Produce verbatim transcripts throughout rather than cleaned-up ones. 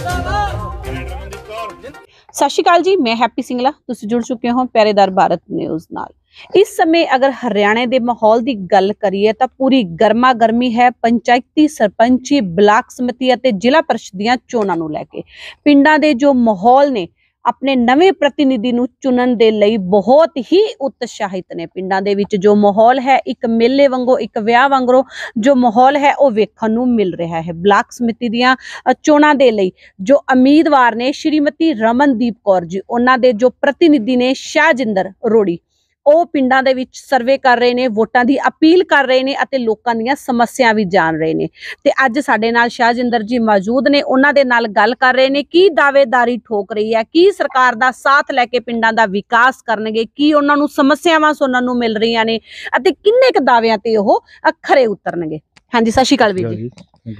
सत श्री अकाल जी, मैं हैप्पी सिंगला। तुसीं जुड़ चुके हो प्यारेदार भारत न्यूज़ नाल। इस समय अगर हरियाणे के माहौल की गल करिए तो पूरी गर्मा गर्मी है पंचायती सरपंची ब्लाक समति और जिला परिषद ਦੀਆਂ ਚੋਣਾਂ ਨੂੰ ਲੈ ਕੇ। ਪਿੰਡਾਂ ਦੇ जो माहौल ने अपने नवे प्रतिनिधि ਨੂੰ चुनन ਦੇ ਲਈ बहुत ही उत्साहित ने। ਪਿੰਡਾਂ ਦੇ ਵਿੱਚ जो माहौल है एक मेले वांगो एक ਵਿਆਹ वांगरो जो माहौल है ਉਹ ਵੇਖਣ ਨੂੰ मिल रहा है। ब्लाक ਸਮਿਤੀ ਦੀਆਂ ਚੋਣਾਂ ਦੇ ਲਈ जो उम्मीदवार ने श्रीमती रमनदीप कौर जी, ਉਹਨਾਂ ਦੇ जो प्रतिनिधि ने शाहजिंदर रोड़ी, ਉਹ ਪਿੰਡਾਂ ਦੇ ਵਿੱਚ ਸਰਵੇ ਕਰ ਰਹੇ ਨੇ, ਵੋਟਾਂ ਦੀ ਅਪੀਲ ਕਰ ਰਹੇ ਨੇ ਅਤੇ ਲੋਕਾਂ ਦੀਆਂ ਸਮੱਸਿਆ ਵੀ ਜਾਣ ਰਹੇ ਨੇ। ਤੇ ਅੱਜ ਸਾਡੇ ਨਾਲ ਸ਼ਾਹਜਿੰਦਰ ਜੀ ਮੌਜੂਦ ਨੇ, ਉਹਨਾਂ ਦੇ ਨਾਲ ਗੱਲ ਕਰ ਰਹੇ ਨੇ ਕੀ ਦਾਅਵੇਦਾਰੀ ਠੋਕ ਰਹੀ ਹੈ, ਕੀ ਸਰਕਾਰ ਦਾ ਸਾਥ ਲੈ ਕੇ ਪਿੰਡਾਂ ਦਾ ਵਿਕਾਸ ਕਰਨਗੇ, ਕੀ ਉਹਨਾਂ ਨੂੰ ਸਮੱਸਿਆਵਾਂ ਸੁਣਨ ਨੂੰ ਮਿਲ ਰਹੀਆਂ ਨੇ ਅਤੇ ਕਿੰਨੇ ਕੁ ਦਾਅਵਿਆਂ ਤੇ ਉਹ ਖਰੇ ਉਤਰਨਗੇ। ਹਾਂਜੀ, ਸਤਿ ਸ਼੍ਰੀ ਅਕਾਲ ਵੀਰ ਜੀ।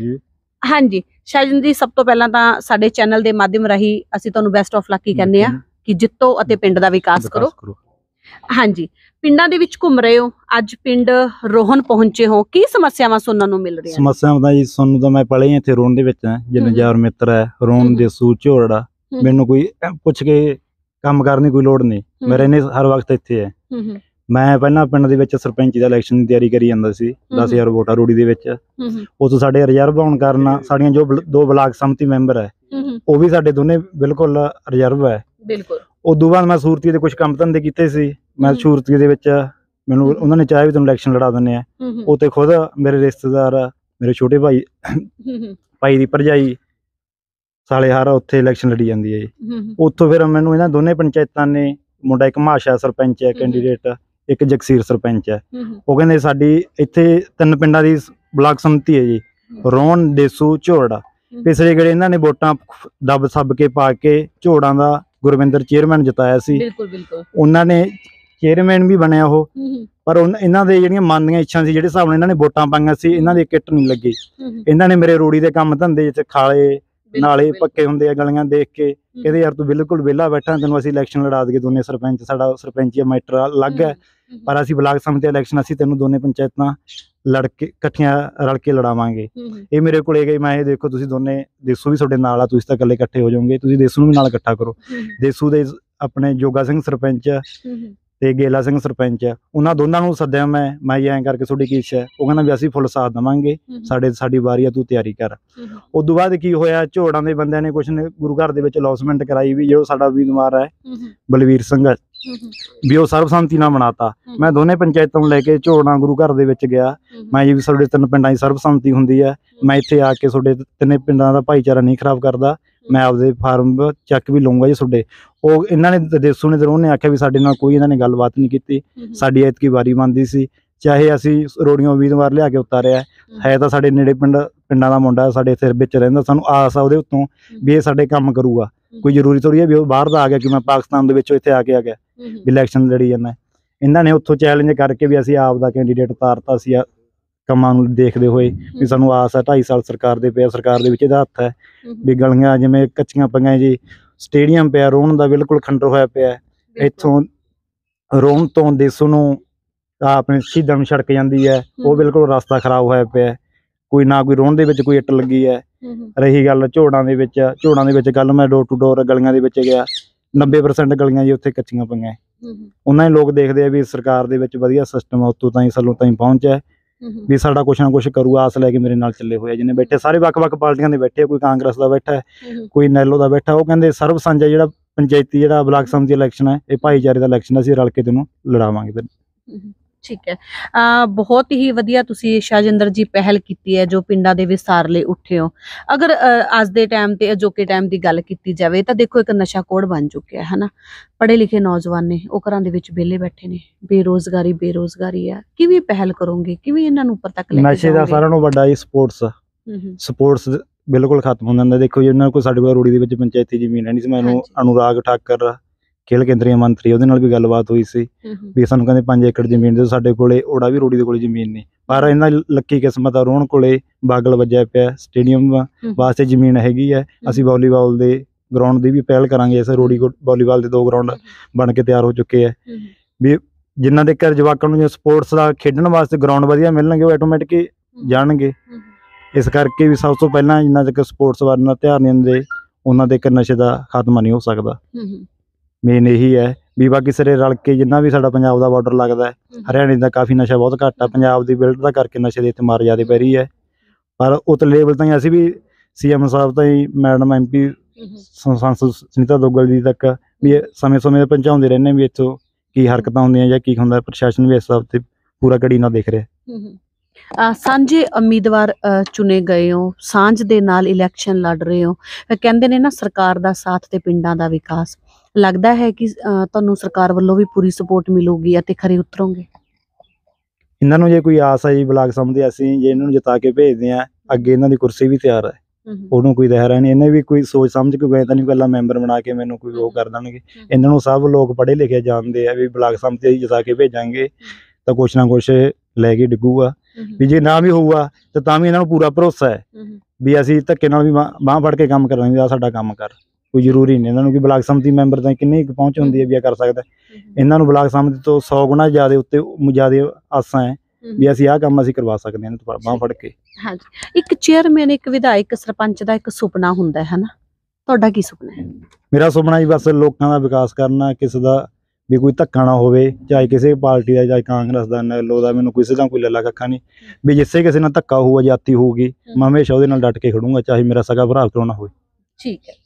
ਹਾਂਜੀ ਸ਼ਾਹਜਿੰਦਰ ਜੀ, ਸਭ ਤੋਂ ਪਹਿਲਾਂ ਤਾਂ ਸਾਡੇ ਚੈਨਲ ਦੇ ਮਾਧਿਅਮ ਰਾਹੀਂ ਅਸੀਂ ਤੁਹਾਨੂੰ ਬੈਸਟ ਆਫ ਲੱਕ ਹੀ ਕਹਿੰਦੇ ਆ ਕਿ ਜਿੱਤੋ ਅਤੇ ਪਿੰਡ ਦਾ ਵਿਕਾਸ ਕਰੋ। ਹਾਂਜੀ, ਪਿੰਡਾਂ ਦੇ ਵਿੱਚ ਘੁੰਮ ਰਹੇ ਹੋ, ਅੱਜ ਪਿੰਡ ਰੋਹਨ ਪਹੁੰਚੇ ਹੋ, ਕੀ ਸਮੱਸਿਆਵਾਂ ਸੁਣਨ ਨੂੰ ਮਿਲ ਰਹੀਆਂ? ਸਮੱਸਿਆਵਾਂ ਤਾਂ ਜੀ ਸੁਣਨ ਤਾਂ ਮੈਂ ਪਲੇ ਇੱਥੇ ਰੋਹਨ ਦੇ ਵਿੱਚ ਹਾਂ, ਜਿੰਨੇ ਯਾਰ ਮਿੱਤਰ ਹੈ ਰੋਹਨ ਦੇ ਸੂ ਝੋੜਾ, ਮੈਨੂੰ ਕੋਈ ਪੁੱਛ ਕੇ ਕੰਮ ਕਰਨ ਦੀ ਕੋਈ ਲੋੜ ਨਹੀਂ, ਮੈਂ ਰਹਿੰਦੇ ਹਰ ਵਕਤ ਇੱਥੇ ਹੈ। ਮੈਂ ਪਹਿਲਾਂ ਪਿੰਡ ਦੇ ਵਿੱਚ ਸਰਪੰਚੀ ਦਾ ਇਲੈਕਸ਼ਨ ਦੀ ਤਿਆਰੀ ਕਰੀ ਜਾਂਦਾ ਸੀ, ਦਸ ਹਜ਼ਾਰ ਵੋਟਾਂ ਰੂੜੀ ਦੇ ਵਿੱਚ। ਉਸ ਤੋਂ ਸਾਡੇ ਰਿਜ਼ਰਵ ਹੋਣ ਕਾਰਨ ਸਾਡੀਆਂ ਜੋ ਦੋ ਬਲਾਕ ਸਮਿਤੀ ਮੈਂਬਰ ਹੈ ਉਹ ਵੀ ਸਾਡੇ ਦੋਨੇ ਬਿਲਕੁਲ ਰਿਜ਼ਰਵ ਹੈ। ਬਿਲਕੁਲ। ਉਦੋਂ ਬਾਅਦ ਮੈਂ ਸੂਰਤੀ ਦੇ ਕੁਝ ਕੰਮ ਧੰਦੇ ਕੀਤੇ ਸੀ। ਮੈਂ ਸੂਰਤੀ ਦੇ ਵਿੱਚ ਮੈਨੂੰ ਉਹਨਾਂ ਨੇ ਚਾਹਿਆ ਵੀ ਤੈਨੂੰ ਇਲੈਕਸ਼ਨ ਲੜਾ ਦਿੰਦੇ ਆ। ਉਹ ਤੇ ਖੁਦ ਮੇਰੇ ਰਿਸ਼ਤੇਦਾਰ ਮੇਰੇ ਛੋਟੇ ਭਾਈ ਭਾਈ ਦੀ ਭਰਜਾਈ ਸਾਲੇਹਾਰ ਉੱਥੇ ਇਲੈਕਸ਼ਨ ਲੜੀ ਜਾਂਦੀ ਹੈ ਜੀ। ਉੱਥੋਂ ਫਿਰ ਮੈਨੂੰ ਇਹਨਾਂ ਦੋਨੇ ਪੰਚਾਇਤਾਂ ਨੇ, ਮੁੰਡਾ ਇੱਕ ਮਾਸ਼ਾ ਸਰਪੰਚ ਹੈ ਕੈਂਡੀਡੇਟ, ਇੱਕ ਜਗਸੀਰ ਸਰਪੰਚ ਹੈ, ਉਹ ਕਹਿੰਦੇ ਸਾਡੀ ਇੱਥੇ ਤਿੰਨ ਪਿੰਡਾਂ ਦੀ ਬਲਾਕ ਸਮਿਤੀ ਹੈ ਜੀ, ਰੋਹਨ, ਦੇਸੂ, ਝੋੜਾ। ਪਿਛਲੇ ਗੇੜੇ ਇਹਨਾਂ ਨੇ ਵੋਟਾਂ ਦੱਬ ਸੱਬ ਕੇ ਪਾ ਕੇ ਝੋੜਾਂ ਦਾ ਗੁਰਵਿੰਦਰ ਚੇਅਰਮੈਨ ਜਿਤਾਇਆ ਸੀ। ਬਿਲਕੁਲ ਬਿਲਕੁਲ। ਉਹਨਾਂ ਨੇ ਚੇਅਰਮੈਨ ਵੀ ਬਣਿਆ ਉਹ, ਪਰ ਇਹਨਾਂ ਦੇ ਜਿਹੜੀਆਂ ਮਨ ਦੀਆਂ ਇੱਛਾ ਸੀ, ਜਿਹੜੇ ਹਿਸਾਬ ਨਾਲ ਇਹਨਾਂ ਨੇ ਵੋਟਾਂ ਪਾਈਆਂ ਸੀ, ਇਹਨਾਂ ਦੀ ਕਿੱਟ ਨਹੀਂ ਲੱਗੀ। ਇਹਨਾਂ ਨੇ ਮੇਰੇ ਰੋੜੀ ਦੇ ਕੰਮ ਧੰਦੇ ਜਿੱਥੇ ਖਾਲੇ ਨਾਲੇ ਪੱਕੇ ਹੁੰਦੇ ਆ ਗਲੀਆਂ ਦੇਖ ਕੇ ਕਹਿੰਦੇ ਯਾਰ ਤੂੰ ਬਿਲਕੁਲ ਵਿਹਲਾ ਬੈਠਾ, ਤੈਨੂੰ ਅਸੀਂ ਇਲੈਕਸ਼ਨ ਲੜਾ ਦਈਏ ਦੋਨੇ ਸਰਪੰਚ, ਸਾਡਾ ਸਰਪੰਚੀ ਮੈਟਰ ਅਲੱਗ ਹੈ ਪਰ ਅਸੀਂ ਬਲਾਕ ਸਮਿਤੀ ਇਲੈਕਸ਼ਨ ਅਸੀਂ ਤੈਨੂੰ ਦੋਨੇ ਪੰਚਾਇਤਾਂ ਲੜ ਕੇ ਇਕੱਠੀਆਂ ਰਲ ਕੇ ਲੜਾਵਾਂਗੇ। ਇਹ ਮੇਰੇ ਕੋਲੇ ਗਏ, ਮੈਂ ਇਹ ਦੇਖੋ ਤੁਸੀਂ ਦੋਨੇ ਦੇਸੂ ਵੀ ਤੁਹਾਡੇ ਨਾਲ ਆ, ਤੁਸੀਂ ਤਾਂ ਇਕੱਲੇ ਇਕੱਠੇ ਹੋ ਜਾਓਗੇ, ਤੁਸੀਂ ਦੇਸੂ ਨੂੰ ਵੀ ਨਾਲ ਇਕੱਠਾ ਕਰੋ। ਦੇਸੂ ਦੇ ਆਪਣੇ ਜੋਗਾ ਸਿੰਘ ਸਰਪੰਚ ਤੇ ਗੇਲਾ ਸਿੰਘ ਸਰਪੰਚ, ਉਹਨਾਂ ਦੋਨਾਂ ਨੂੰ ਸੱਦਿਆ ਮੈਂ ਮੈਂ ਐਂ ਕਰਕੇ ਤੁਹਾਡੀ ਕੀ ਇੱਛਾ ਹੈ? ਉਹ ਕਹਿੰਦਾ ਵੀ ਅਸੀਂ ਫੁੱਲ ਸਾਥ ਦੇਵਾਂਗੇ, ਸਾਡੇ ਸਾਡੀ ਵਾਰੀ ਆ, ਤੂੰ ਤਿਆਰੀ ਕਰ। ਉਦੋਂ ਬਾਅਦ ਕੀ ਹੋਇਆ, ਝੋੜਾਂ ਦੇ ਬੰਦਿਆਂ ਨੇ ਕੁਛ ਨੇ ਗੁਰੂ ਘਰ ਦੇ ਵਿੱਚ ਅਨਾਉਂਸਮੈਂਟ ਕਰਾਈ ਵੀ ਜਿਹੜਾ ਸਾਡਾ ਉਮੀਦਵਾਰ ਹੈ ਬਲਵੀਰ ਸਿੰਘ ਵੀ ਉਹ ਸਰਬਸੰਮਤੀ ਨਾਲ ਬਣਾਤਾ। ਮੈਂ ਦੋਨੇ ਪੰਚਾਇਤਾਂ ਨੂੰ ਲੈ ਕੇ ਝੋੜਾਂ ਗੁਰੂ ਘਰ ਦੇ ਵਿੱਚ ਗਿਆ, ਮੈਂ ਜੀ ਵੀ ਤੁਹਾਡੇ ਤਿੰਨ ਪਿੰਡਾਂ ਦੀ ਸਰਬਸੰਮਤੀ ਹੁੰਦੀ ਹੈ, ਮੈਂ ਇੱਥੇ ਆ ਕੇ ਤੁਹਾਡੇ ਤਿੰਨੇ ਪਿੰਡਾਂ ਦਾ ਭਾਈਚਾਰਾ ਨਹੀਂ ਖਰਾਬ ਕਰਦਾ, ਮੈਂ ਆਪਦੇ ਫਾਰਮ ਚੱਕ ਵੀ ਲਊਂਗਾ ਜੀ ਤੁਹਾਡੇ। ਉਹ ਇਹਨਾਂ ਨੇ ਦੇਸੂ ਨੇ ਉਹਨੇ ਆਖਿਆ ਵੀ ਸਾਡੇ ਨਾਲ ਕੋਈ ਇਹਨਾਂ ਨੇ ਗੱਲਬਾਤ ਨਹੀਂ ਕੀਤੀ, ਸਾਡੀ ਐਤਕੀ ਵਾਰੀ ਬਣਦੀ ਸੀ, ਚਾਹੇ ਅਸੀਂ ਰੋੜੀਆਂ ਉਮੀਦਵਾਰ ਲਿਆ ਕੇ ਉਤਾਰਿਆ ਹੈ ਤਾਂ ਸਾਡੇ ਨੇੜੇ ਪਿੰਡ ਪਿੰਡਾਂ ਦਾ ਮੁੰਡਾ ਸਾਡੇ ਇੱਥੇ ਵਿੱਚ ਰਹਿੰਦਾ, ਸਾਨੂੰ ਆਸ ਆ ਉਹਦੇ ਉੱਤੋਂ ਵੀ ਇਹ ਸਾਡੇ ਕੰਮ ਕਰੂਗਾ। ਕੋਈ ਜ਼ਰੂਰੀ ਥੋੜ੍ਹੀ ਹੈ ਵੀ ਉਹ ਬਾਹਰ ਦਾ ਆ ਗਿਆ ਕਿ ਮੈਂ ਪਾਕਿਸਤਾਨ ਦੇ ਵਿੱਚੋਂ ਇੱਥੇ ਆ ਕੇ ਆ ਗਿਆ ਵੀ ਇਲੈਕਸ਼ਨ ਲੜੀ ਜਾਂਦਾ। ਇਹਨਾਂ ਨੇ ਉੱਥੋਂ ਚੈਲੰਜ ਕਰਕੇ ਵੀ ਅਸੀਂ ਆਪ ਦਾ ਕੈਂਡੀਡੇਟ ਉਤਾਰਤਾ ਸੀ ਕੰਮਾਂ ਨੂੰ ਦੇਖਦੇ ਹੋਏ ਵੀ ਸਾਨੂੰ ਆਸ ਹੈ ਢਾਈ ਸਾਲ ਸਰਕਾਰ ਦੇ ਪਿਆ, ਸਰਕਾਰ ਦੇ ਵਿੱਚ ਇਹਦਾ ਹੱਥ ਹੈ ਵੀ ਗਲੀਆਂ ਜਿਵੇਂ ਕੱਚੀਆਂ ਪਈਆਂ ਜੀ, ਸਟੇਡੀਅਮ ਪਿਆ ਰੋਹਨ ਦਾ ਬਿਲਕੁਲ ਖੰਡਰ ਹੋਇਆ ਪਿਆ, ਇੱਥੋਂ ਰੋਹਨ ਤੋਂ ਦੇਸੂ ਨੂੰ ਆਪਣੇ ਸ਼ਹੀਦਾਂ ਨੂੰ ਸੜਕ ਜਾਂਦੀ ਹੈ ਉਹ ਬਿਲਕੁਲ ਰਸਤਾ ਖਰਾਬ ਹੋਇਆ ਪਿਆ, ਕੋਈ ਨਾ ਕੋਈ ਰੋਹਨ ਦੇ ਵਿੱਚ ਕੋਈ ਇੱਟ ਲੱਗੀ ਹੈ। ਰਹੀ ਗੱਲ ਝੋੜਾਂ ਦੇ ਵਿੱਚ, ਝੋੜਾਂ ਦੇ ਵਿੱਚ ਗੱਲ ਮੈਂ ਡੋਰ ਟੂ ਡੋਰ ਗਲੀਆਂ ਦੇ ਵਿੱਚ ਗਿਆ, ਨੱਬੇ ਪਰਸੈਂਟ ਗਲੀਆਂ ਜੀ ਉੱਥੇ ਕੱਚੀਆਂ ਪਈਆਂ। ਉਹਨਾਂ ਦੇ ਲੋਕ ਦੇਖਦੇ ਆ ਵੀ ਸਰਕਾਰ ਦੇ ਵਿੱਚ ਵਧੀਆ ਸਿਸਟਮ ਆ, ਉੱਤੋਂ ਤਾਈਂ ਸਲੋਂ ਤਾਈਂ ਪਹੁੰਚਿਆ ਵੀ ਸਾਡਾ ਕੁਛ ਨਾ ਕੁਛ ਕਰੂ, ਆਸ ਲੈ ਕੇ ਮੇਰੇ ਨਾਲ ਚੱਲੇ ਹੋਏ ਜਿੰਨੇ ਬੈਠੇ ਸਾਰੇ ਵੱਖ-ਵੱਖ ਪਾਰਟੀਆਂ ਦੇ ਬੈਠੇ, ਕੋਈ ਕਾਂਗਰਸ ਦਾ ਬੈਠਾ ਹੈ, ਕੋਈ ਨੈਲੋ ਦਾ ਬੈਠਾ। ਉਹ ਕਹਿੰਦੇ ਸਰਬ ਸਾਂਝਾ ਜਿਹੜਾ ਪੰਚਾਇਤੀ ਜਿਹੜਾ ਬਲਾਕ ਸਮਿਤੀ ਇਲੈਕਸ਼ਨ ਹੈ ਇਹ ਭਾਈਚਾਰੇ ਦਾ ਇਲੈਕਸ਼ਨ, ਅਸੀਂ ਰਲ ਕੇ ਤੈਨੂੰ ਲੜਾਵਾਂਗੇ। ਠੀਕ ਹੈ, ਅ ਬਹੁਤ ਹੀ ਵਧੀਆ ਤੁਸੀਂ ਸ਼ਾਹਜਿੰਦਰ ਜੀ ਪਹਿਲ ਕੀਤੀ ਹੈ ਜੋ ਪਿੰਡਾਂ ਦੇ ਵਿਸਾਰ ਲਈ ਉੱਠੇ ਹੋ। ਅਗਰ ਅੱਜ ਦੇ ਟਾਈਮ ਤੇ ਅਜੋਕੇ ਟਾਈਮ ਦੀ ਗੱਲ ਕੀਤੀ ਜਾਵੇ ਤਾਂ ਦੇਖੋ ਇੱਕ ਨਸ਼ਾ ਕੋਡ ਬਣ ਚੁੱਕਿਆ ਹੈ ਨਾ, ਪੜ੍ਹੇ ਲਿਖੇ ਨੌਜਵਾਨ ਨੇ ਉਹ ਘਰਾਂ ਦੇ ਵਿੱਚ ਵਿਹਲੇ ਬੈਠੇ ਨੇ, ਬੇਰੋਜ਼ਗਾਰੀ ਬੇਰੋਜ਼ਗਾਰੀ ਆ, ਕਿਵੇਂ ਪਹਿਲ ਕਰੋਗੇ, ਕਿਵੇਂ ਇਹਨਾਂ ਨੂੰ ਉੱਪਰ ਤੱਕ ਲੈ ਕੇ ਨਸ਼ੇ ਦਾ ਸਾਰਿਆਂ ਨੂੰ ਵੱਡਾ ਜੀ ਸਪੋਰਟਸ ਸਪੋਰਟਸ ਬਿਲਕੁਲ ਖਤਮ ਹੋ ਜਾਂਦਾ। ਦੇਖੋ ਜੀ ਉਹਨਾਂ ਕੋਲ ਸਾਡੇ ਕੋਲ ਰੋੜੀ ਦੇ ਵਿੱਚ ਪੰਚਾਇਤੀ ਜ਼ਮੀਨ ਹੈ ਨਹੀਂ ਸੀ, ਮੈਨੂੰ ਅਨੁਰਾਗ ਠਾਕਰ ਖੇਲ ਕੇਂਦਰੀ ਮੰਤਰੀ ਉਹਦੇ ਨਾਲ ਵੀ ਗੱਲਬਾਤ ਹੋਈ ਸੀ ਵੀ ਸਾਨੂੰ ਕਹਿੰਦੇ ਪੰਜ ਏਕੜ ਜ਼ਮੀਨ ਦੇ, ਸਾਡੇ ਕੋਲੇ ਉਹਦਾ ਵੀ ਰੋੜੀ ਦੇ ਕੋਲੇ ਜ਼ਮੀਨ ਨਹੀਂ, ਪਰ ਇਹਨਾਂ ਲੱਕੀ ਕਿਸਮਤ ਆ ਰੋਹਨ ਕੋਲੇ ਬਾਗਲ ਵੱਜਿਆ ਪਿਆ, ਸਟੇਡੀਅਮ ਵਾਸਤੇ ਜ਼ਮੀਨ ਹੈਗੀ ਹੈ। ਅਸੀਂ ਵਾਲੀਬਾਲ ਦੇ ਗਰਾਊਂਡ ਦੀ ਵੀ ਪਹਿਲ ਕਰਾਂਗੇ, ਇਸ ਰੋੜੀ ਵਾਲੀਬਾਲ ਦੇ ਦੋ ਗਰਾਊਂਡ ਬਣ ਕੇ ਤਿਆਰ ਹੋ ਚੁੱਕੇ ਹੈ ਵੀ ਜਿਨ੍ਹਾਂ ਦੇ ਘਰ ਜਵਾਕਾਂ ਨੂੰ ਸਪੋਰਟਸ ਦਾ ਖੇਡਣ ਵਾਸਤੇ ਗਰਾਊਂਡ ਵਧੀਆ ਮਿਲਣਗੇ ਉਹ ਆਟੋਮੈਟਿਕ ਜਾਣਗੇ। ਇਸ ਕਰਕੇ ਵੀ ਸਭ ਤੋਂ ਪਹਿਲਾਂ ਜਿੰਨਾ ਤੱਕ ਸਪੋਰਟਸ ਵੱਲ ਧਿਆਨ ਨਹੀਂ ਦਿੰਦੇ ਉਹਨਾਂ ਦੇ ਇੱਕ ਨਸ਼ੇ ਦਾ ਖਾਤਮਾ ਨਹੀਂ ਹੋ ਸਕਦਾ। ਹੂੰ ਹੂੰ ਮੇਨ ਇਹੀ ਹੈ ਵੀ ਬਾਕੀ ਸਾਰੇ ਰਲ ਕੇ ਜਿੰਨਾ ਵੀ ਸਾਡਾ ਪੰਜਾਬ ਦਾ ਬਾਰਡਰ ਲੱਗਦਾ ਹੈ, ਹਰਿਆਣੇ ਦਾ ਕਾਫੀ ਨਸ਼ਾ ਬਹੁਤ ਘੱਟ ਆ, ਪੰਜਾਬ ਦੀ ਬਿਲਡ ਦਾ ਕਰਕੇ ਨਸ਼ੇ ਦੇ ਇੱਥੇ ਮਾਰ ਜ਼ਿਆਦਾ ਪੈ ਰਹੀ ਹੈ। ਪਰ ਉਤ ਲੈਵਲ ਤਾਈਂ ਅਸੀਂ ਵੀ ਸੀ ਐਮ ਸਾਹਿਬ ਤਾਈਂ ਮੈਡਮ ਐਮ ਪੀ ਸੰਸਦ ਸੁਨੀਤਾ ਦੁੱਗਲ ਜੀ ਤੱਕ ਵੀ ਸਮੇਂ ਸਮੇਂ 'ਤੇ ਪਹੁੰਚਾਉਂਦੇ ਰਹਿੰਦੇ ਵੀ ਇੱਥੋਂ ਕੀ ਹਰਕਤਾਂ ਹੁੰਦੀਆਂ ਜਾਂ ਕੀ ਹੁੰਦਾ। ਪ੍ਰਸ਼ਾਸਨ ਵੀ ਇਸ ਹਿਸਾਬ ਤੇ ਪੂਰਾ ਕੜੀ ਨਾਲ ਦੇਖ ਰਿਹਾ। ਅ, ਸਾਂਝੇ ਉਮੀਦਵਾਰ ਅ, ਚੁਣੇ ਗਏ ਹੋ, ਸਾਂਝ ਦੇ ਨਾਲ ਇਲੈਕਸ਼ਨ ਲੜ ਰਹੇ ਹੋ। ਅ, ਕਹਿੰਦੇ ਨੇ ਨਾ ਸਰਕਾਰ ਦਾ ਸਾਥ ਤੇ ਪਿੰਡਾਂ ਦਾ ਵਿਕਾਸ। ਲੱਗਦਾ ਹੈ ਕਿ ਅ, ਤੁਹਾਨੂੰ ਸਰਕਾਰ ਵੱਲੋਂ ਵੀ ਪੂਰੀ ਸਪੋਰਟ ਮਿਲੂਗੀ ਅਤੇ ਖਰੇ ਉਤਰੋਗੇ? ਇਹਨਾਂ ਨੂੰ ਜੇ ਕੋਈ ਆਸ ਹੈ ਜੀ ਬਲਾਕ ਸਮਝਦੇ ਅਸੀਂ ਜੇ ਇਹਨਾਂ ਨੂੰ ਜਿਤਾ ਕੇ ਭੇਜਦੇ ਆ, ਅੱਗੇ ਇਹਨਾਂ ਦੀ ਕੁਰਸੀ ਵੀ ਤਿਆਰ ਹੈ, ਉਹਨੂੰ ਕੋਈ ਦਹਿਰਾ ਨਹੀਂ। ਇਹਨੇ ਵੀ ਕੋਈ ਸੋਚ ਸਮਝ ਕੇ ਗਏ ਤਾਂ ਨਹੀਂ ਪਹਿਲਾਂ ਮੈਂਬਰ ਬਣਾ ਕੇ ਮੈਨੂੰ ਕੋਈ ਉਹ ਕਰ ਦੇਣਗੇ। ਇਹਨਾਂ ਨੂੰ ਸਭ ਲੋਕ ਪੜ੍ਹੇ ਲਿਖੇ ਜਾਣਦੇ ਆ ਵੀ ਬਲਾਕ ਸਮਝਦੇ ਅਸੀਂ ਜਿਤਾ ਕੇ ਭੇਜਾਂਗੇ ਤਾਂ ਕੁਛ ਨਾ ਕੁਛ ਲੈ ਕੇ ਡਿੱਗੂਗਾ। ਵੀ ਜੇ ਨਾ ਵੀ ਹੋਊਗਾ ਤਾਂ ਤਾਂ ਵੀ ਇਹਨਾਂ ਨੂੰ ਪੂਰਾ ਭਰੋਸਾ ਹੈ ਵੀ ਅਸੀਂ ਧੱਕੇ ਨਾਲ ਵੀ ਬਾਂਹ ਫੜ ਕੇ ਕੰਮ ਕਰਾਂਗੇ। ਆ ਸਾਡਾ ਕੰਮ ਕਰ ਕੋਈ ਜ਼ਰੂਰੀ ਨਹੀਂ ਇਹਨਾਂ ਨੂੰ ਕਿ ਬਲਾਕ ਸਮਿਤੀ ਮੈਂਬਰ ਤਾਂ ਕਿੰਨੀ ਕੁ ਪਹੁੰਚ ਹੁੰਦੀ ਹੈ ਵੀ ਆ ਕਰ ਸਕਦਾ। ਇਹਨਾਂ ਨੂੰ ਬਲਾਕ ਸਮਿਤੀ ਤੋਂ ਸੌ ਗੁਣਾ ਜ਼ਿਆਦਾ ਉੱਤੇ ਜ਼ਿਆਦਾ ਆਸਾਂ ਹੈ ਵੀ ਅਸੀਂ ਆਹ ਕੰਮ ਅਸੀਂ ਕਰਵਾ ਸਕਦੇ ਹਾਂ ਬਾਂਹ ਫੜ ਕੇ। ਹਾਂਜੀ, ਇੱਕ ਚੇਅਰਮੈਨ, ਇੱਕ ਵਿਧਾਇਕ, ਸਰਪੰਚ ਦਾ ਇੱਕ ਸੁਪਨਾ ਹੁੰਦਾ ਹੈ ਨਾ, ਤੁਹਾਡਾ ਕੀ ਸੁਪਨਾ ਹੈ? ਮੇਰਾ ਸੁਪਨਾ ਜੀ ਬਸ ਲੋਕਾਂ ਦਾ ਵਿਕਾਸ ਕਰਨਾ, ਕਿਸੇ ਦਾ ਵੀ ਕੋਈ ਧੱਕਾ ਨਾ ਹੋਵੇ, ਚਾਹੇ ਕਿਸੇ ਪਾਰਟੀ ਦਾ, ਚਾਹੇ ਕਾਂਗਰਸ ਦਾ, ਨੈਲੋ ਦਾ, ਮੈਨੂੰ ਕਿਸੇ ਦਾ ਕੋਈ ਲੱਲਾ ਕੱਖਾ ਨਹੀਂ। ਵੀ ਜਿੱਥੇ ਕਿਸੇ ਨਾਲ ਧੱਕਾ ਹੋਊਗਾ, ਜਾਤੀ ਹੋਊਗੀ, ਮੈਂ ਹਮੇਸ਼ਾ ਉਹਦੇ ਨਾਲ ਡਟ ਕੇ ਖੜੂੰਗਾ, ਚਾਹੇ ਮੇਰਾ ਸਗਾ ਭਰਾ ਕਿਉਂ ਨਾ ਹੋਵੇ। ਠੀਕ ਹੈ।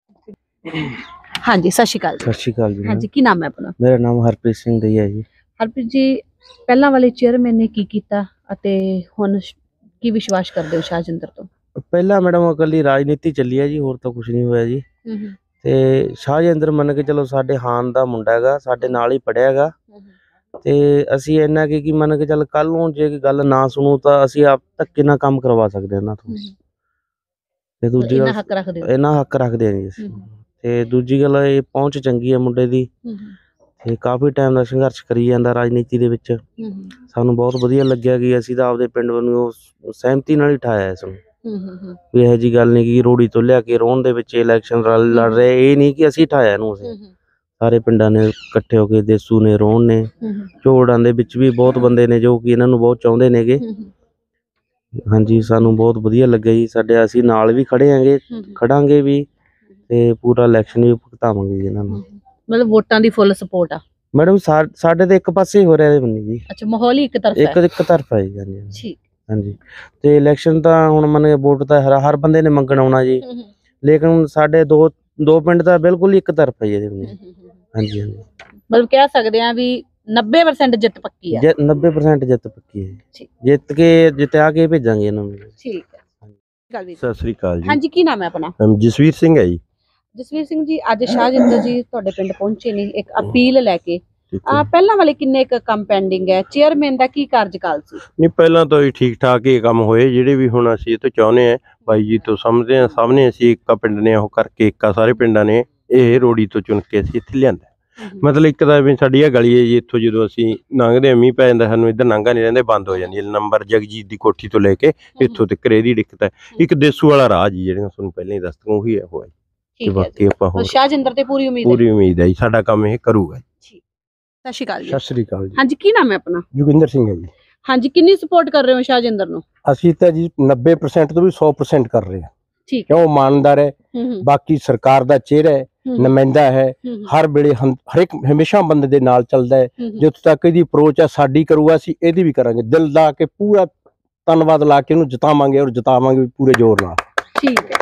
ਹਾਂਜੀ, ਸਤਿ ਸ਼੍ਰੀ ਅਕਾਲ ਜੀ। ਸਤਿ ਸ਼੍ਰੀ ਅਕਾਲ ਜੀ। ਹਾਂਜੀ, ਕੀ ਨਾਮ ਹੈ ਆਪਣਾ? ਮੇਰਾ ਨਾਮ ਹਰਪ੍ਰੀਤ ਸਿੰਘ ਦਈਆ ਜੀ। ਹਰਪ੍ਰੀਤ ਜੀ, ਪਹਿਲਾਂ ਵਾਲੇ ਚੇਅਰਮੈਨ ਨੇ ਕੀ ਕੀਤਾ ਅਤੇ ਹੁਣ ਕੀ ਵਿਸ਼ਵਾਸ ਕਰਦੇ ਹੋ ਸ਼ਾਹਜਿੰਦਰ ਤੋਂ? ਪਹਿਲਾਂ ਮੈਡਮ ਇਕੱਲੀ ਰਾਜਨੀਤੀ ਚੱਲੀ ਹੈ ਜੀ, ਹੋਰ ਤਾਂ ਕੁਝ ਨਹੀਂ ਹੋਇਆ ਜੀ। ਤੇ ਸ਼ਾਹਜਿੰਦਰ ਮੰਨ ਕੇ ਚਲੋ ਸਾਡੇ ਹਾਨ ਦਾ ਮੁੰਡਾ ਹੈਗਾ, ਸਾਡੇ ਨਾਲ ਹੀ ਪੜਿਆ ਹੈਗਾ। ਤੇ ਅਸੀਂ ਇੰਨਾ ਕਿ ਕੀ ਮੰਨ ਕੇ ਚੱਲ ਕੱਲ ਨੂੰ ਜੇ ਗੱਲ ਨਾ ਸੁਣੂ ਤਾਂ ਅਸੀਂ ਆਪ ਧੱਕੇ ਨਾਲ ਕੰਮ ਕਰਵਾ ਸਕਦੇ ਹਾਂ ਇਹਨਾਂ ਤੋਂ। ਤੇ ਦੂਜੀ ਗੱਲ ਹੱਕ ਰੱਖਦੇ ਹੋ? ਇਹਨਾਂ ਹੱਕ ਰੱਖਦੇ ਹਾਂ ਜੀ ਅਸੀਂ। ਤੇ ਦੂਜੀ ਗੱਲ ਇਹ ਪਹੁੰਚ ਚੰਗੀ ਹੈ ਮੁੰਡੇ ਦੀ, ਤੇ ਕਾਫੀ ਟਾਈਮ ਦਾ ਸੰਘਰਸ਼ ਕਰੀ ਜਾਂਦਾ ਰਾਜਨੀਤੀ ਦੇ ਵਿੱਚ। ਸਾਨੂੰ ਬਹੁਤ ਵਧੀਆ ਲੱਗਿਆ ਕਿ ਅਸੀਂ ਤਾਂ ਆਪਦੇ ਪਿੰਡ ਵੱਲੋਂ ਸਹਿਮਤੀ ਨਾਲ ਹੀ ਠਾਇਆ ਇਸ ਨੂੰ। ਵੀ ਇਹੋ ਜਿਹੀ ਗੱਲ ਨਹੀਂ ਕਿ ਰੋੜੀ ਤੋਂ ਲਿਆ ਕੇ ਰੋਣ ਦੇ ਵਿੱਚ ਇਲੈਕਸ਼ਨ ਲੜ ਰਹੇ, ਇਹ ਨਹੀਂ ਕਿ ਅਸੀਂ ਠਾਇਆ ਇਹਨੂੰ। ਅਸੀਂ ਸਾਰੇ ਪਿੰਡਾਂ ਨੇ ਇਕੱਠੇ ਹੋ ਕੇ, ਦੇਸੂ ਨੇ, ਰੋਣ ਨੇ, ਝੋੜਾਂ ਦੇ ਵਿੱਚ ਵੀ ਬਹੁਤ ਬੰਦੇ ਨੇ ਜੋ ਕਿ ਇਹਨਾਂ ਨੂੰ ਬਹੁਤ ਚਾਹੁੰਦੇ ਨੇਗੇ। ਹਾਂਜੀ, ਸਾਨੂੰ ਬਹੁਤ ਵਧੀਆ ਲੱਗਿਆ ਜੀ। ਸਾਡੇ ਅਸੀਂ ਨਾਲ ਵੀ ਖੜੇ ਆਂਗੇ, ਖੜਾਂਗੇ ਵੀ, ਤੇ ਪੂਰਾ ਇਲੈਕਸ਼ਨ ਵੀ ਭੁਗਤਾਵਾਂਗੇ ਜੀ ਇਹਨਾਂ ਨੂੰ। ਮਤਲਬ ਵੋਟਾਂ ਦੀ ਫੁੱਲ ਸਪੋਰਟ ਆ ਮੈਡਮ? ਸਾਡੇ ਤੇ ਇੱਕ ਪਾਸੇ ਹੋ ਰਿਹਾ ਬੰਨੀ ਜੀ। ਅੱਛਾ, ਮਾਹੌਲ ਹੀ ਇੱਕ ਤਰਫਾ ਇੱਕ ਇੱਕ ਤਰਫਾ ਹੈ ਜੀ। ਠੀਕ। ਹਾਂਜੀ, ਤੇ ਇਲੈਕਸ਼ਨ ਤਾਂ ਹੁਣ ਮੰਨ ਵੋਟ ਤਾਂ ਹਰ ਹਰ ਬੰਦੇ ਨੇ ਮੰਗਣ ਆਉਣਾ ਜੀ, ਲੇਕਿਨ ਸਾਡੇ ਦੋ ਦੋ ਪਿੰਡ ਤਾਂ ਬਿਲਕੁਲ ਹੀ ਇੱਕ ਤਰਫਾ ਜੀ ਇਹਦੇ ਬੰਨੇ। ਹਾਂਜੀ ਹਾਂਜੀ, ਮਤਲਬ ਕਹਿ ਸਕਦੇ ਆ ਵੀ ਨੱਬੇ ਪ੍ਰਸੈਂਟ ਜਿੱਤ ਪੱਕੀ ਆ। ਨੱਬੇ ਪ੍ਰਸੈਂਟ ਜਿੱਤ ਪੱਕੀ ਹੈ। ਜਿੱਤ ਕੇ ਜਿੱਤਿਆ ਕੇ ਭੇਜਾਂਗੇ ਇਹਨਾਂ ਨੂੰ। ਠੀਕ ਹੈ। ਸਤਿ ਸ੍ਰੀ ਅਕਾਲ ਜੀ। ਹਾਂਜੀ, ਕੀ ਨਾਮ ਹੈ ਆਪਣਾ? ਜਸਵੀਰ ਸਿੰਘ ਹੈ ਜੀ। ਜਸਵੀਰ ਸਿੰਘ ਜੀ, ਅੱਜ ਸ਼ਾਹਜਿੰਦਰ ਜੀ ਤੁਹਾਡੇ ਪਿੰਡ ਪਹੁੰਚੇ ਨੇ ਇੱਕ ਅਪੀਲ ਲੈ ਕੇ। ਆ ਪਹਿਲਾਂ ਵਾਲੇ ਕਿੰਨੇ ਕੁ ਕੰਮ ਪੈਂਡਿੰਗ ਹੈ? ਚੇਅਰਮੈਨ ਦਾ ਕੀ ਕਾਰਜਕਾਲ ਸੀ? ਨਹੀਂ, ਪਹਿਲਾਂ ਤਾਂ ਹੀ ਠੀਕ ਠਾਕ ਹੀ ਕੰਮ ਹੋਏ, ਜਿਹੜੇ ਵੀ ਹੁਣ ਅਸੀਂ ਇਹ ਤੋਂ ਚਾਹੁੰਦੇ ਆ ਬਾਈ ਜੀ ਤੋਂ ਸਮਝਦੇ ਆ। ਸਾਹਮਣੇ ਅਸੀਂ ਇੱਕ ਪਿੰਡ ਨੇ ਉਹ ਕਰਕੇ ਇੱਕ ਸਾਰੇ ਪਿੰਡਾਂ ਨੇ ਇਹ ਰੋੜੀ ਤੋਂ ਚੁਣ ਕੇ ਅਸੀਂ ਇੱਥੇ ਲਿਆਂਦਾ। ਮਤਲਬ ਇੱਕ ਤਾਂ ਵੀ ਸਾਡੀ ਇਹ ਗਲੀ ਹੈ ਜੀ, ਇੱਥੋਂ ਜਦੋਂ ਅਸੀਂ ਲੰਘਦੇ ਆ, ਮੀਂਹ ਪੈ ਜਾਂਦਾ, ਸਾਨੂੰ ਇੱਧਰ ਲੰਘਾ ਨਹੀਂ ਰਹਿੰਦੇ, ਬੰਦ ਹੋ ਜਾਂਦੀ ਹੈ। ਨੰਬਰ ਜਗਜੀਤ ਦੀ ਕੋਠੀ ਤੋਂ ਲੈ ਕੇ ਇੱਥੋਂ ਤੱਕ ਇਹਦੀ ਦਿੱਕਤ ਹੈ। ਇੱਕ ਦੇਸੂ ਵਾਲਾ ਰਾਹ ਜੀ, ਜਿਹੜੀਆਂ ਤੁਹਾਨੂੰ ਪਹਿਲਾਂ ਹੀ ਦੱਸ ਦੂੰ, ਉਹੀ ਹੈ ਉਹ ਹੈ। ਬਾਕੀ ਆਪਾਂ ਹੋਰ ਸ਼ਾਹਜਿੰਦਰ ਤੇ ਪੂਰੀ ਉਮੀਦ ਪੂਰੀ ਉਮੀਦ ਹੈ ਜੀ, ਸਾਡਾ ਕੰਮ ਇਹ ਕਰੂਗਾ। ਸਤਿ ਸ਼੍ਰੀ ਅਕਾਲ ਜੀ। ਸਤਿ ਸ਼੍ਰੀ ਅਕਾਲ ਜੀ। ਹਾਂਜੀ, ਕੀ ਨਾਮ ਹੈ ਆਪਣਾ? ਜੋਗਿੰਦਰ ਸਿੰਘ ਹੈ ਜੀ। ਹਾਂਜੀ, ਕਿੰਨੀ ਸਪੋਰਟ ਕਰ ਰਹੇ ਹੋ ਸ਼ਾਹਜਿੰਦਰ ਨੂੰ? ਅਸੀਂ ਤਾਂ ਜੀ ਨੱਬੇ ਪ੍ਰਸੈਂਟ ਤੋਂ ਵੀ ਸੌ ਪ੍ਰਸੈਂਟ ਕਰ ਰਹੇ ਹਾਂ। ਠੀਕ, ਕਿਉਂ? ਇਮਾਨਦਾਰ ਹੈ, ਬਾਕੀ ਸਰਕਾਰ ਦਾ ਚਿਹਰਾ ਹੈ, ਨੁਮਾਇੰਦਾ ਹੈ, ਹਰ ਵੇਲੇ ਹਰ ਇੱਕ ਹਮੇਸ਼ਾ ਬੰਦੇ ਦੇ ਨਾਲ ਚੱਲਦਾ ਹੈ। ਜਿੱਥੋਂ ਤੱਕ ਇਹਦੀ ਅਪਰੋਚ ਹੈ ਸਾਡੀ ਕਰੂਗਾ, ਅਸੀਂ ਇਹਦੀ ਵੀ ਕਰਾਂਗੇ। ਦਿਲ ਲਾ ਕੇ ਪੂਰਾ ਧੰਨਵਾਦ ਲਾ ਕੇ ਇਹਨੂੰ ਜਿਤਾਵਾਂਗੇ, ਔਰ ਜਿਤਾਵਾਂਗੇ ਪੂਰੇ ਜ਼ੋਰ ਨਾਲ। ਠੀਕ ਹੈ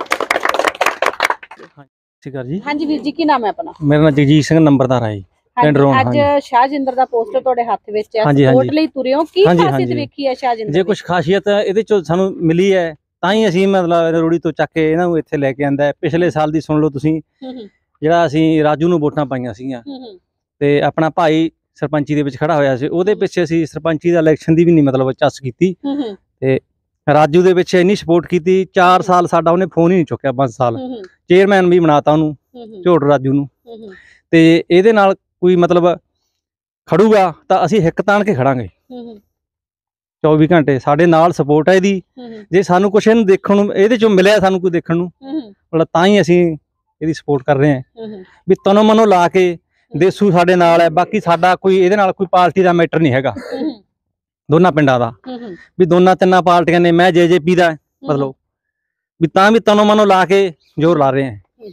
ਜੀ। ਹਾਂਜੀ ਵੀਰ ਜੀ, ਕੀ ਨਾਮ ਹੈ ਆਪਣਾ? ਮੇਰਾ ਨਾਮ ਜਗਜੀਤ ਸਿੰਘ, ਨੰਬਰਦਾਰ ਹੈ ਜੀ। ਅੱਜ ਸ਼ਾਹਜਿੰਦਰ ਦਾ ਪੋਸਟਰ ਤੁਹਾਡੇ ਹੱਥ ਵਿੱਚ ਹੈ, ਸਪੋਰਟ ਲਈ ਤੁਰੇ ਹੋ, ਕੀ ਖਾਸੀਅਤ ਵੇਖੀ ਹੈ ਸ਼ਾਹਜਿੰਦਰ? ਜੇ ਕੁਝ ਖਾਸੀਅਤ ਇਹਦੇ ਚੋਂ ਸਾਨੂੰ ਮਿਲੀ ਹੈ ਤਾਂ ਹੀ ਅਸੀਂ ਮਤਲਬ ਰੋੜੀ ਤੋਂ ਚੱਕ ਕੇ ਇਹਨਾਂ ਨੂੰ ਇੱਥੇ ਲੈ ਕੇ ਆਂਦਾ। ਪਿਛਲੇ ਸਾਲ ਦੀ ਸੁਣ ਲਓ ਤੁਸੀਂ, ਜਿਹੜਾ ਅਸੀਂ ਰਾਜੂ ਨੂੰ ਵੋਟਾਂ ਪਾਈਆਂ ਸੀਗੀਆਂ ਤੇ ਆਪਣਾ ਭਾਈ ਸਰਪੰਚੀ ਦੇ ਵਿੱਚ ਖੜਾ ਹੋਇਆ ਸੀ, ਉਹਦੇ ਪਿੱਛੇ ਅਸੀਂ ਸਰਪੰਚੀ ਦਾ ਇਲੈਕਸ਼ਨ ਦੀ ਵੀ ਨਹੀਂ ਮਤਲਬ ਚੱਸ ਕੀਤੀ ਤੇ ਰਾਜੂ ਦੇ ਪਿੱਛੇ ਇੰਨੀ ਸਪੋਰਟ ਕੀਤੀ। ਚਾਰ ਸਾਲ ਸਾਡਾ ਉਹਨੇ ਫੋਨ ਹੀ ਨਹੀਂ ਚੁੱਕਿਆ, ਪੰਜ ਸਾਲ ਚੇਅਰਮੈਨ ਵੀ ਬਣਾਤਾ ਉਹਨੂੰ, ਝੋੜ ਰਾਜੂ ਨੂੰ। ਤੇ ਇਹਦੇ ਨਾਲ ਕੋਈ ਮਤਲਬ ਖੜੂਗਾ ਤਾਂ ਅਸੀਂ ਹਿੱਕ ਤਾਣ ਕੇ ਖੜਾਂਗੇ ਚੌਵੀ ਘੰਟੇ। ਸਾਡੇ ਨਾਲ ਸਪੋਰਟ ਹੈ ਇਹਦੀ। ਜੇ ਸਾਨੂੰ ਕੁਛ ਇਹਨੂੰ ਦੇਖਣ ਨੂੰ ਇਹਦੇ ਚੋਂ ਮਿਲਿਆ, ਸਾਨੂੰ ਕੋਈ ਦੇਖਣ ਨੂੰ, ਮਤਲਬ ਤਾਂ ਹੀ ਅਸੀਂ ਇਹਦੀ ਸਪੋਰਟ ਕਰ ਰਹੇ ਹਾਂ ਵੀ ਤਨੋਂ ਮਨੋਂ ਲਾ ਕੇ। ਦੇਸੂ ਸਾਡੇ ਨਾਲ ਹੈ, ਬਾਕੀ ਸਾਡਾ ਕੋਈ ਇਹਦੇ ਨਾਲ ਕੋਈ ਪਾਰਟੀ ਦਾ ਮੈਟਰ ਨਹੀਂ ਹੈਗਾ, ਦੋਨਾਂ ਪਿੰਡਾਂ ਦਾ। ਵੀ ਦੋਨਾਂ ਤਿੰਨਾਂ ਪਾਰਟੀਆਂ ਨੇ, ਮੈਂ ਜੇ ਜੇ ਪੀ ਦਾ ਮਤਲਬ ਵੀ ਤਾਂ ਵੀ ਤਨੋਂ ਮਨੋਂ ਲਾ ਕੇ ਜ਼ੋਰ ਲਾ ਰਹੇ ਹਾਂ।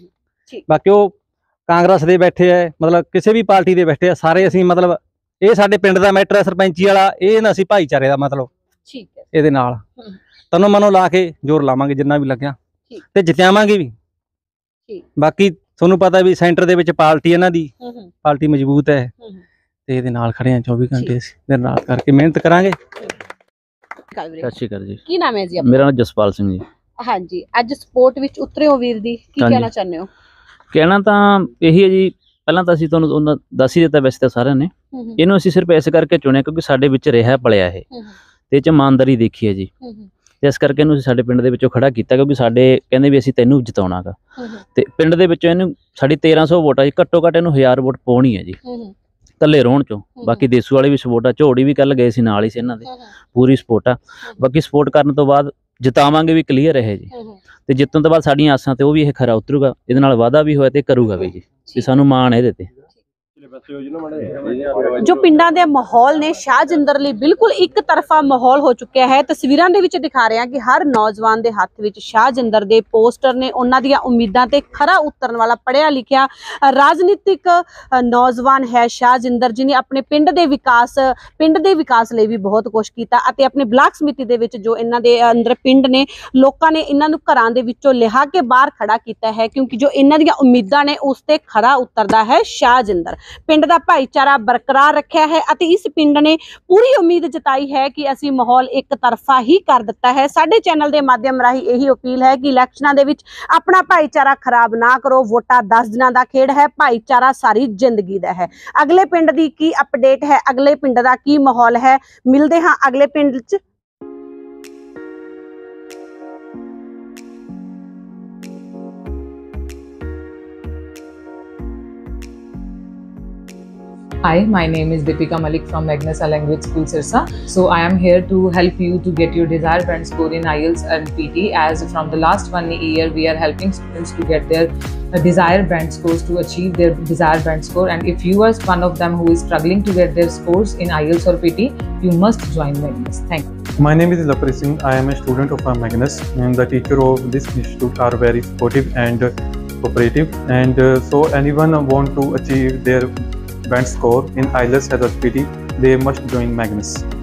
ਠੀਕ। ਬਾਕੀ ਉਹ ਕਾਂਗਰਸ ਦੇ ਬੈਠੇ ਆ, ਮਤਲਬ ਕਿਸੇ ਵੀ ਪਾਰਟੀ ਦੇ ਬੈਠੇ ਆ, ਸਾਰੇ ਅਸੀਂ ਮਤਲਬ ਇਹ ਸਾਡੇ ਪਿੰਡ ਦਾ ਮੈਟਰ ਹੈ, ਸਰਪੰਚੀ ਵਾਲਾ ਇਹ ਨਾ, ਅਸੀਂ ਭਾਈਚਾਰੇ ਦਾ ਮਤਲਬ ਠੀਕ ਹੈ। ਇਹਦੇ ਨਾਲ ਹੂੰ। ਤਨੋਂ ਮਨੋਂ ਲਾ ਕੇ ਜ਼ੋਰ ਲਾਵਾਂਗੇ ਜਿੰਨਾ ਵੀ ਲੱਗਿਆ, ਠੀਕ। ਤੇ ਜਿੱਤਿਆਵਾਂਗੇ ਵੀ। ਠੀਕ। ਬਾਕੀ ਤੁਹਾਨੂੰ ਪਤਾ ਵੀ ਸੈਂਟਰ ਦੇ ਵਿੱਚ ਪਾਰਟੀ ਇਹਨਾਂ ਦੀ ਹੂੰ ਹੂੰ ਪਾਰਟੀ ਮਜ਼ਬੂਤ ਹੈ, ਹੂੰ ਹੂੰ। ਤੇ ਇਹਦੇ ਨਾਲ ਖੜੇ ਆ ਚੌਵੀ ਘੰਟੇ ਅਸੀਂ ਦਿਨ ਰਾਤ ਕਰਕੇ ਮਿਹਨਤ ਕਰਾਂਗੇ। ਗੱਲ ਵੀਰੇ, ਸਤਿ ਸ਼੍ਰੀ ਅਕਾਲ ਜੀ। ਕੀ ਨਾਮ ਹੈ ਜੀ ਆਪਣਾ? ਮੇਰਾ ਨਾਮ ਜਸਪਾਲ ਸਿੰਘ ਜੀ। ਹਾਂਜੀ, ਅੱਜ ਸਪੋਰਟ ਵਿੱਚ ਉਤਰੇ ਹੋ ਵੀਰ ਦੀ, ਕੀ ਹਾਂਜੀ। ਕਹਿਣਾ ਚਾਹੁੰਦੇ ਹੋ? ਕਹਿਣਾ ਤਾਂ ਇਹੀ ਹੈ ਜੀ, ਪਹਿਲਾਂ ਤਾਂ ਅਸੀਂ ਤੁਹਾਨੂੰ ਉਹਨਾਂ ਦੱਸ ਹੀ ਦਿੱਤਾ ਵੈਸੇ ਤਾਂ ਸਾਰਿਆਂ ਨੇ, ਹੂੰ ਹੂੰ ਇਹਨੂੰ ਅਸੀਂ ਸਿਰਫ ਇਸ ਕਰਕੇ ਚੁਣਿਆ ਕਿਉਂਕਿ ਸਾਡੇ ਵਿੱਚ ਰਿਹਾ ਪਲਿਆ ਇਹ, ਹੂੰ ਤੇ ਇਹ 'ਚ ਇਮਾਨਦਾਰੀ ਦੇਖੀ ਹੈ ਜੀ, ਹੂੰ ਹੂੰ ਤੇ ਇਸ ਕਰਕੇ ਇਹਨੂੰ ਅਸੀਂ ਸਾਡੇ ਪਿੰਡ ਦੇ ਵਿੱਚੋਂ ਖੜਾ ਕੀਤਾ ਕਿਉਂਕਿ ਸਾਡੇ ਕਹਿੰਦੇ ਵੀ ਅਸੀਂ ਤੈਨੂੰ ਜਿਤਾਉਣਾ ਗਾ, ਹੂੰ ਹੂੰ ਤੇ ਪਿੰਡ ਦੇ ਵਿੱਚੋਂ ਇਹਨੂੰ ਸਾਡੀ ਤੇਰਾਂ ਸੌ ਵੋਟ ਆ ਜੀ, ਘੱਟੋ ਘੱਟ ਇਹਨੂੰ ਹਜ਼ਾਰ ਵੋਟ ਪਾਉਣੀ ਹੈ ਜੀ ਹੂੰ ਹੂੰ ਇਕੱਲੇ ਰੋਣ ਚੋਂ। ਹੂੰ। ਬਾਕੀ ਦੇਸੂ ਵਾਲੇ ਵੀ ਸਪੋਰਟ ਆ, ਝੋੜੀ ਵੀ ਕੱਲ ਗਏ ਸੀ ਨਾਲ ਹੀ ਸੀ ਇਹਨਾਂ ਦੇ, ਹੂੰ ਹੂੰ ਪੂਰੀ ਸਪੋਰਟ ਆ। ਬਾਕੀ ਸਪੋਰਟ ਕਰਨ ਤੋਂ ਬਾਅਦ ਜਿਤਾਵਾਂਗੇ ਵੀ ਕਲੀਅਰ ਹੈ ਜੀ, ਹੂੰ ਹੂੰ ਤੇ ਜਿੱਤਣ ਤੋਂ ਬਾਅਦ ਸਾਡੀਆਂ ਆਸਾਂ ਤੇ ਉਹ ਵੀ ਇਹ ਖਰਾ ਉਤਰੂਗਾ, ਇਹਦੇ ਨਾਲ ਵਾਅਦਾ ਵੀ ਹੋਇਆ ਤੇ ਕਰੂਗਾ ਵੀ ਜੀ, ਤੇ ਸਾਨੂੰ ਮਾਣ ਇਹਦੇ ਤੇ। ਜੋ ਪਿੰਡਾਂ ਦੇ ਮਾਹੌਲ ਨੇ ਸ਼ਾਹਜਿੰਦਰ ਲਈ ਬਿਲਕੁਲ ਇੱਕ ਤਰਫਾ ਮਾਹੌਲ ਹੋ ਚੁੱਕਿਆ ਹੈ। ਤਸਵੀਰਾਂ ਦੇ ਵਿੱਚ ਦਿਖਾ ਰਹੇ ਹਾਂ ਕਿ ਹਰ ਨੌਜਵਾਨ ਦੇ ਹੱਥ ਵਿੱਚ ਸ਼ਾਹਜਿੰਦਰ ਦੇ ਪੋਸਟਰ ਨੇ, ਉਹਨਾਂ ਦੀਆਂ ਉਮੀਦਾਂ ਤੇ ਖਰਾ ਉਤਰਨ ਵਾਲਾ ਪੜ੍ਹਿਆ ਲਿਖਿਆ ਅ, ਰਾਜਨੀਤਿਕ ਅ, ਨੌਜਵਾਨ ਹੈ ਸ਼ਾਹਜਿੰਦਰ, ਜਿਨੇ ਆਪਣੇ ਪਿੰਡ ਦੇ ਵਿਕਾਸ ਪਿੰਡ ਦੇ ਵਿਕਾਸ ਲਈ ਵੀ ਬਹੁਤ ਕੁਝ ਕੀਤਾ ਅਤੇ ਆਪਣੇ ਬਲਾਕ ਸਮਿਤੀ ਦੇ ਵਿੱਚ ਜੋ ਇਹਨਾਂ ਦੇ ਅੰਦਰ ਪਿੰਡ ਨੇ, ਲੋਕਾਂ ਨੇ ਇਹਨਾਂ ਨੂੰ ਘਰਾਂ ਦੇ ਵਿੱਚੋਂ ਲਿਆ ਕੇ ਬਾਹਰ ਖੜਾ ਕੀਤਾ ਹੈ, ਕਿਉਂਕਿ ਜੋ ਇਹਨਾਂ ਦੀਆਂ ਉਮੀਦਾਂ ਨੇ ਉਸ ਤੇ ਖਰਾ ਉਤਰਦਾ ਹੈ ਸ਼ਾਹਜਿੰਦਰ। ਪਿੰਡ ਦਾ ਭਾਈਚਾਰਾ ਬਰਕਰਾਰ ਰੱਖਿਆ ਹੈ ਅਤੇ ਇਸ ਪਿੰਡ ਨੇ ਪੂਰੀ ਉਮੀਦ ਜਤਾਈ ਹੈ ਕਿ ਅਸੀਂ ਮਾਹੌਲ ਇੱਕ ਤਰਫਾ ਹੀ ਕਰ ਦਿੱਤਾ ਹੈ। ਸਾਡੇ ਚੈਨਲ ਦੇ ਮਾਧਿਅਮ ਰਾਹੀਂ ਇਹੀ ਅਪੀਲ ਹੈ ਕਿ ਇਲੈਕਸ਼ਨਾਂ ਦੇ ਵਿੱਚ ਆਪਣਾ ਭਾਈਚਾਰਾ ਖਰਾਬ ਨਾ ਕਰੋ। ਵੋਟਾਂ ਦਸ ਦਿਨਾਂ ਦਾ ਖੇਡ ਹੈ, ਭਾਈਚਾਰਾ ਸਾਰੀ ਜ਼ਿੰਦਗੀ ਦਾ ਹੈ। ਅਗਲੇ ਪਿੰਡ ਦੀ ਕੀ ਅਪਡੇਟ ਹੈ, ਅਗਲੇ ਪਿੰਡ ਦਾ ਕੀ ਮਾਹੌਲ ਹੈ, ਮਿਲਦੇ ਹਾਂ ਅਗਲੇ ਪਿੰਡ 'ਚ। Hi, my name is Deepika Malik from Magnus Language School, Sirsa. So I am here to help you to get your desired band score in I E L T S and P T. As from the last one year, we are helping students to get their uh, desired band scores to achieve their desired band score. And if you are one of them who is struggling to get their scores in I E L T S or P T, you must join Magnus. Thank you. My name is Lapri Singh. I am a student of Magnus, and the teacher of this institute are very supportive and cooperative. And uh, so anyone want to achieve their band score in I E L T S or P T, they must join Magnus.